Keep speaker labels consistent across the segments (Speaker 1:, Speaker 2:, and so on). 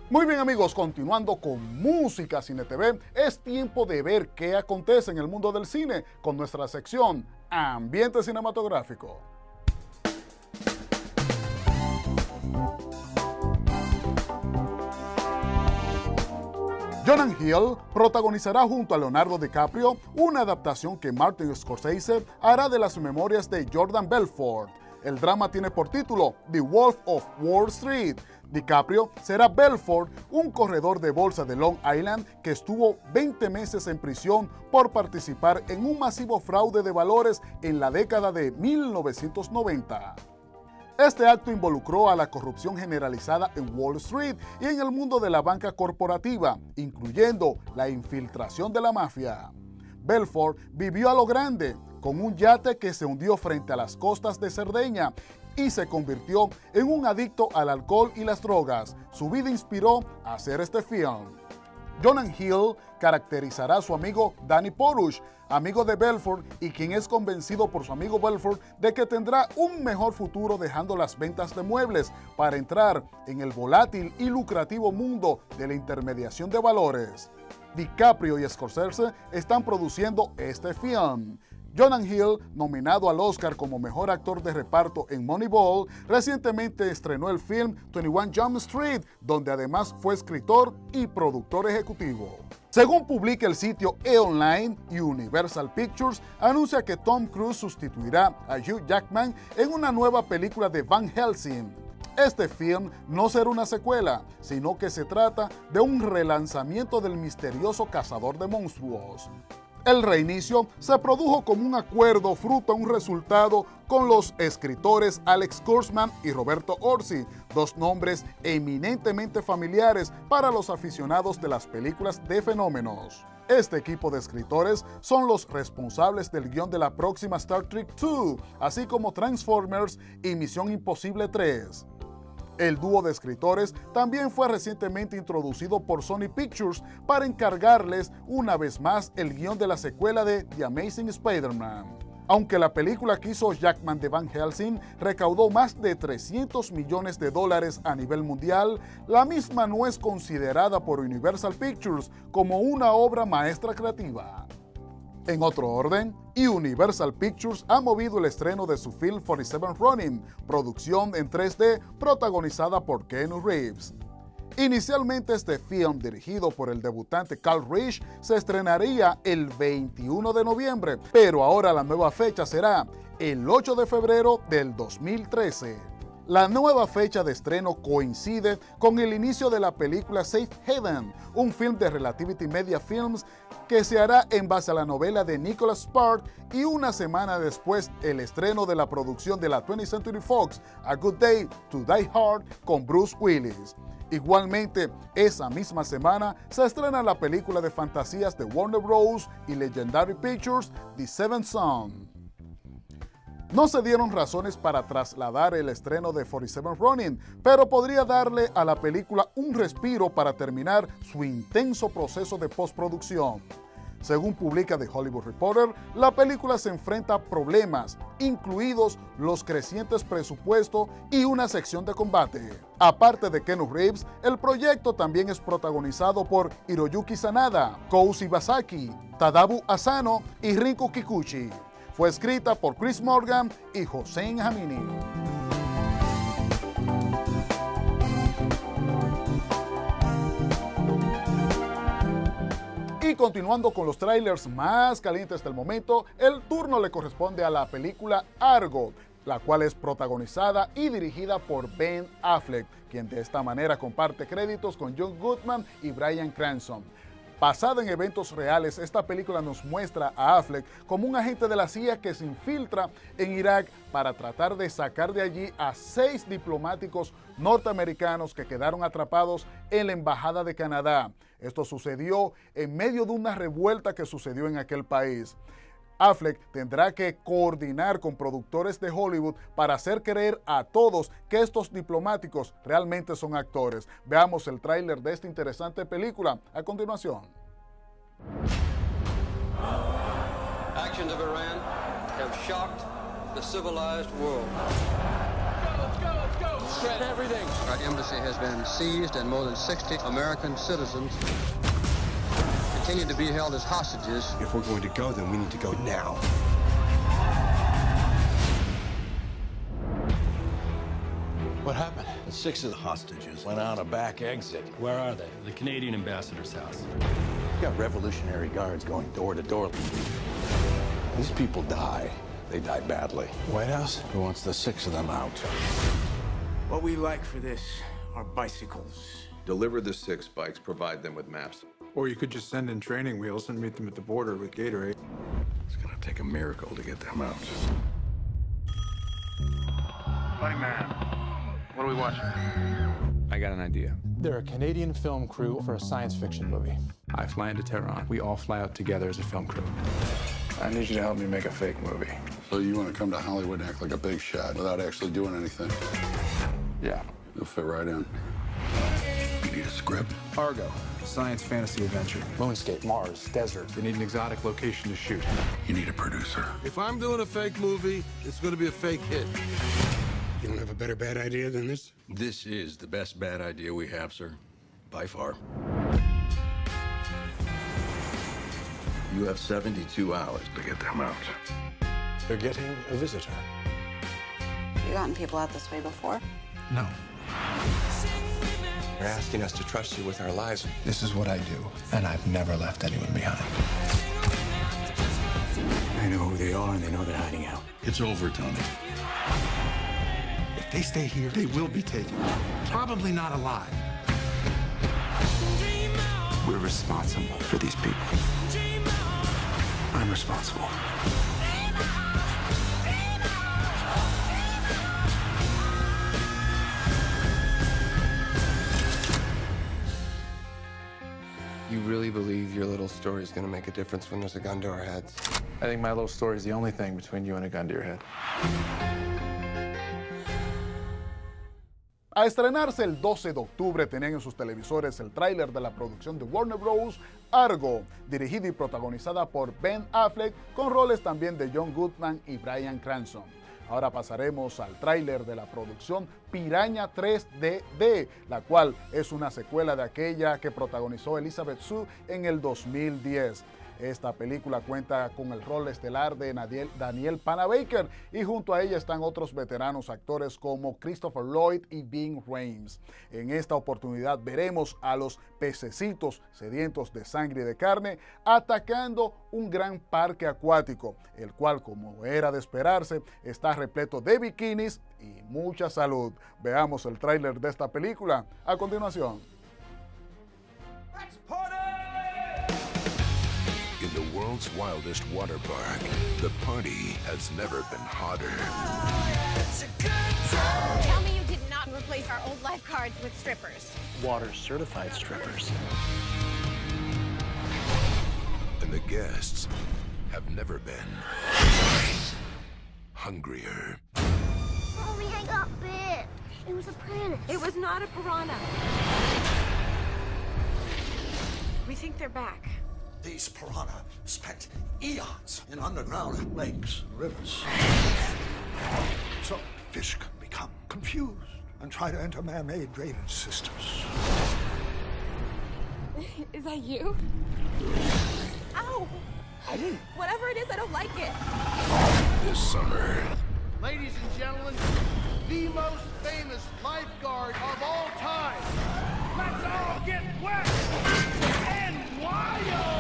Speaker 1: Muy bien amigos, continuando con Música Cine TV, es tiempo de ver qué acontece en el mundo del cine con nuestra sección Ambiente Cinematográfico. Jonah Hill protagonizará junto a Leonardo DiCaprio una adaptación que Martin Scorsese hará de las memorias de Jordan Belfort. El drama tiene por título The Wolf of Wall Street. DiCaprio será Belfort, un corredor de bolsa de Long Island que estuvo 20 meses en prisión por participar en un masivo fraude de valores en la década de 1990. Este acto involucró a la corrupción generalizada en Wall Street y en el mundo de la banca corporativa, incluyendo la infiltración de la mafia. Belfort vivió a lo grande, con un yate que se hundió frente a las costas de Cerdeña y se convirtió en un adicto al alcohol y las drogas. Su vida inspiró a hacer este film. Jonah Hill caracterizará a su amigo Danny Porush, amigo de Belfort y quien es convencido por su amigo Belfort de que tendrá un mejor futuro dejando las ventas de muebles para entrar en el volátil y lucrativo mundo de la intermediación de valores. DiCaprio y Scorsese están produciendo este film. Jonah Hill, nominado al Oscar como mejor actor de reparto en Moneyball, recientemente estrenó el film 21 Jump Street, donde además fue escritor y productor ejecutivo. Según publica el sitio E-Online, Universal Pictures anuncia que Tom Cruise sustituirá a Hugh Jackman en una nueva película de Van Helsing. Este film no será una secuela, sino que se trata de un relanzamiento del misterioso cazador de monstruos. El reinicio se produjo como un acuerdo fruto de un resultado con los escritores Alex Kurtzman y Roberto Orci, dos nombres eminentemente familiares para los aficionados de las películas de fenómenos. Este equipo de escritores son los responsables del guión de la próxima Star Trek II, así como Transformers y Misión Imposible 3. El dúo de escritores también fue recientemente introducido por Sony Pictures para encargarles una vez más el guión de la secuela de The Amazing Spider-Man. Aunque la película que hizo Jackman de Van Helsing recaudó más de $300 millones a nivel mundial, la misma no es considerada por Universal Pictures como una obra maestra creativa. En otro orden, Universal Pictures ha movido el estreno de su film 47 Ronin, producción en 3D protagonizada por Keanu Reeves. Inicialmente este film, dirigido por el debutante Carl Rich, se estrenaría el 21 de noviembre, pero ahora la nueva fecha será el 8 de febrero del 2013. La nueva fecha de estreno coincide con el inicio de la película Safe Haven, un film de Relativity Media Films que se hará en base a la novela de Nicholas Sparks, y una semana después el estreno de la producción de la 20th Century Fox, A Good Day to Die Hard, con Bruce Willis. Igualmente, esa misma semana se estrena la película de fantasías de Warner Bros. Y Legendary Pictures, The Seventh Son. No se dieron razones para trasladar el estreno de 47 Ronin, pero podría darle a la película un respiro para terminar su intenso proceso de postproducción. Según publica The Hollywood Reporter, la película se enfrenta a problemas, incluidos los crecientes presupuestos y una sección de combate. Aparte de Keanu Reeves, el proyecto también es protagonizado por Hiroyuki Sanada, Kou Shibasaki, Tadabu Asano y Rinko Kikuchi. Fue escrita por Chris Morgan y Hossein Hamini. Y continuando con los trailers más calientes del momento, el turno le corresponde a la película Argo, la cual es protagonizada y dirigida por Ben Affleck, quien de esta manera comparte créditos con John Goodman y Bryan Cranston. Basada en eventos reales, esta película nos muestra a Affleck como un agente de la CIA que se infiltra en Irak para tratar de sacar de allí a 6 diplomáticos norteamericanos que quedaron atrapados en la Embajada de Canadá. Esto sucedió en medio de una revuelta que sucedió en aquel país. Affleck tendrá que coordinar con productores de Hollywood para hacer creer a todos que estos diplomáticos realmente son actores. Veamos el tráiler de esta interesante película a continuación.
Speaker 2: Actions of Iran have shocked the civilized world.
Speaker 3: Let's go, let's go, let's go.
Speaker 2: Shred everything. Our embassy has been seized and more than 60 American citizens continue to be held as hostages.
Speaker 3: If we're going to go, then we need to go now.
Speaker 4: What happened? 6 of the hostages went out a back exit.
Speaker 5: Where are they? The Canadian ambassador's house.
Speaker 4: You got Revolutionary Guards going door to door. These people die. They die badly. White House who wants the 6 of them out.
Speaker 6: What we like for this are bicycles.
Speaker 7: Deliver the 6 bikes, provide them with maps.
Speaker 8: Or you could just send in training wheels and meet them at the border with Gatorade.
Speaker 4: It's gonna take a miracle to get them out.
Speaker 8: Buddy man, what are we watching?
Speaker 9: I got an idea.
Speaker 10: They're a Canadian film crew for a science fiction movie.
Speaker 8: I fly into Tehran. We all fly out together as a film crew. I need you to help me make a fake movie.
Speaker 3: So you want to come to Hollywood and act like a big shot without actually doing anything?
Speaker 8: Yeah.
Speaker 3: You'll fit right in. You need a script?
Speaker 8: Argo, science fantasy adventure.
Speaker 10: Moonscape, Mars, desert.
Speaker 8: They need an exotic location to shoot.
Speaker 3: You need a producer.
Speaker 11: If I'm doing a fake movie, it's going to be a fake hit.
Speaker 3: You don't have a better bad idea than this?
Speaker 4: This is the best bad idea we have, sir. By far. You have 72 hours to get them out.
Speaker 10: They're getting a visitor.
Speaker 12: You gotten people out this way before?
Speaker 8: No.
Speaker 3: You're asking us to trust you with our lives.
Speaker 8: This is what I do, and I've never left anyone behind.
Speaker 6: I know who they are, and they know they're hiding out.
Speaker 4: It's over, Tony.
Speaker 11: If they stay here, they will be taken. Probably not alive.
Speaker 6: We're responsible for these people. I'm responsible.
Speaker 9: You really believe your little story is going to make a difference when there's a gun to our heads?
Speaker 8: I think my little story is the only thing between you and a gun to your head.
Speaker 1: A estrenarse el 12 de octubre tenían en sus televisores el tráiler de la producción de Warner Bros. Argo, dirigida y protagonizada por Ben Affleck, con roles también de John Goodman y Bryan Cranston. Ahora pasaremos al tráiler de la producción Piraña 3DD, la cual es una secuela de aquella que protagonizó Elizabeth Shue en el 2010. Esta película cuenta con el rol estelar de Danielle Panabaker y junto a ella están otros veteranos actores como Christopher Lloyd y Ving Rhames. En esta oportunidad veremos a los pececitos sedientos de sangre y de carne atacando un gran parque acuático, el cual, como era de esperarse, está repleto de bikinis y mucha salud. Veamos el tráiler de esta película a continuación.
Speaker 13: In the world's wildest water park, the party has never been hotter.
Speaker 14: Tell me you did not replace our old lifeguards with strippers.
Speaker 6: Water-certified strippers.
Speaker 13: And the guests have never been hungrier.
Speaker 14: Mommy, I got bit. It was a piranha. It was not a piranha. We think they're back.
Speaker 11: These piranha spent eons in underground lakes and rivers. So fish can become confused and try to enter man-made drainage systems.
Speaker 14: Is that you? Ow!
Speaker 11: I didn't.
Speaker 14: Whatever it is, I don't like it.
Speaker 13: This summer,
Speaker 11: Ladies and gentlemen, the most famous lifeguard of all time. Let's all get wet and wild!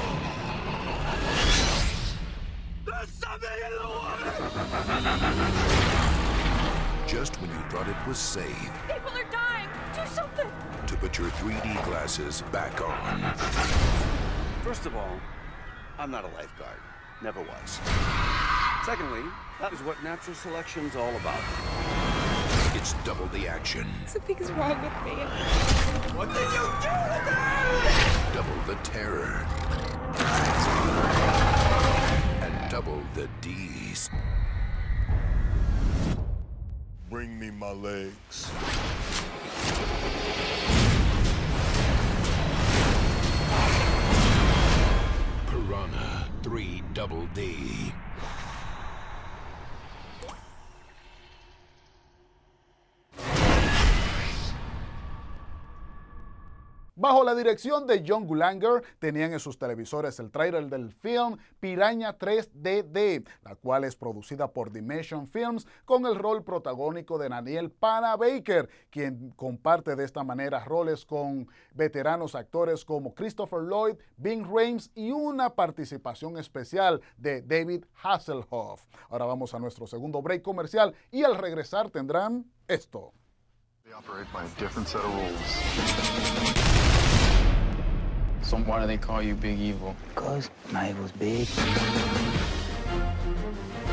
Speaker 11: There's something in the water!
Speaker 13: just when you thought it was safe,
Speaker 14: People are dying! Do something!
Speaker 13: to put your 3D glasses back on.
Speaker 6: First of all, I'm not a lifeguard. Never was. Secondly, that is what natural selection's all about.
Speaker 13: It's double the action,
Speaker 14: Something's wrong with me.
Speaker 11: What did you do to me?
Speaker 13: double the terror, and double the D's. Bring me my legs. Piranha 3 Double D.
Speaker 1: Bajo la dirección de John Gulanger, tenían en sus televisores el tráiler del film Piranha 3DD, la cual es producida por Dimension Films con el rol protagónico de Daniel Panabaker, quien comparte de esta manera roles con veteranos actores como Christopher Lloyd, Ving Rhames y una participación especial de David Hasselhoff. Ahora vamos a nuestro segundo break comercial y al regresar tendrán esto.
Speaker 15: They operate by a different set of rules.
Speaker 8: So why do they call you Big Evil?
Speaker 16: Because my evil's big.